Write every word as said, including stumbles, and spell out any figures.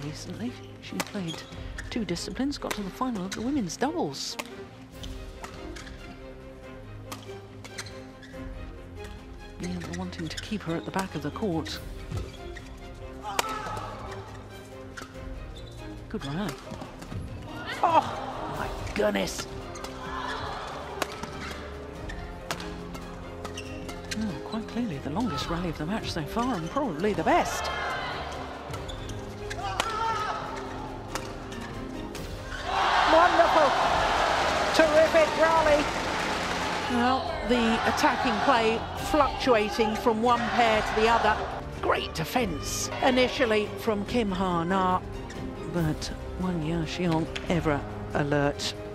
recently. She played two disciplines, got to the final of the women's doubles. Yeah, they're wanting to keep her at the back of the court. Good rally. Oh, my goodness. Oh, quite clearly the longest rally of the match so far, and probably the best. Wonderful. Terrific rally. Well, the attacking play fluctuating from one pair to the other. Great defence initially from Kim Ha-na, but Huang Yaqiong ever alert.